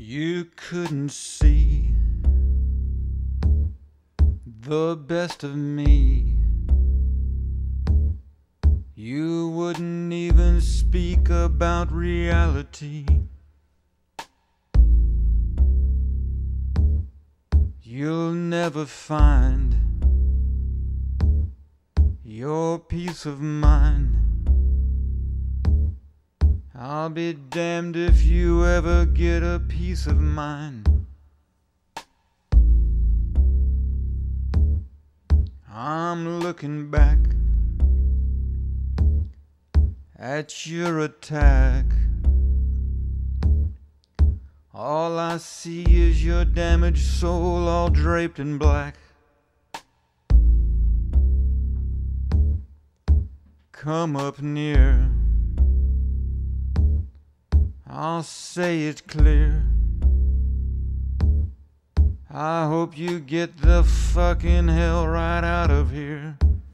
You couldn't see the best of me. You wouldn't even speak about reality. You'll never find your peace of mind. I'll be damned if you ever get a piece of mind. I'm looking back at your attack. All I see is your damaged soul all draped in black. Come up near, I'll say it clear. I hope you get the fucking hell right out of here.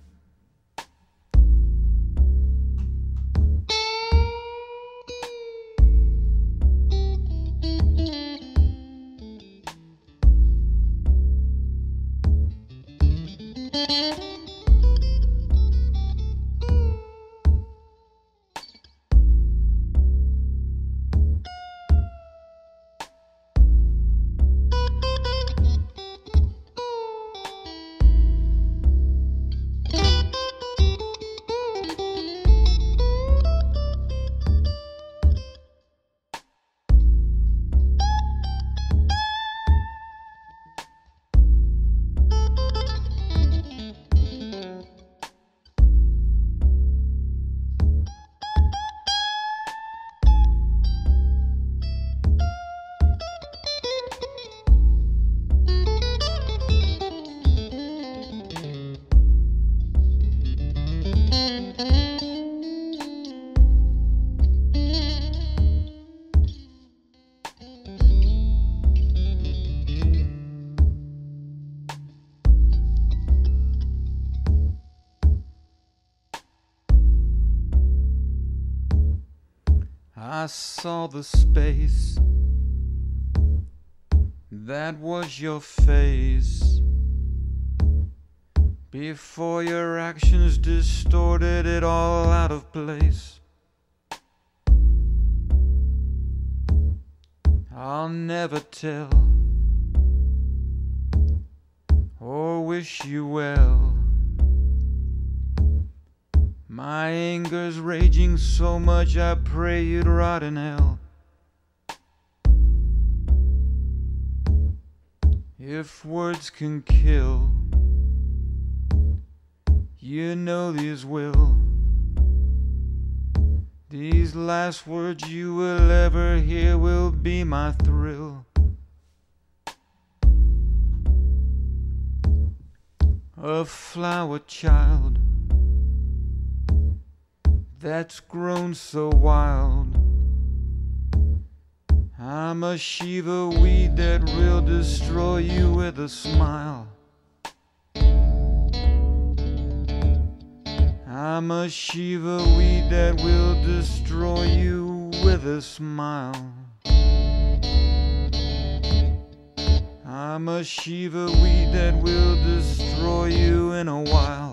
I saw the space, that was your face, before your actions distorted it all out of place. I'll never tell or wish you well. My anger's raging so much I pray you'd rot in hell. If words can kill, you know these will. These last words you will ever hear will be my thrill. A flower child that's grown so wild. I'm a Shiva weed that will destroy you with a smile. I'm a Shiva weed that will destroy you with a smile. I'm a Shiva weed that will destroy you in a while.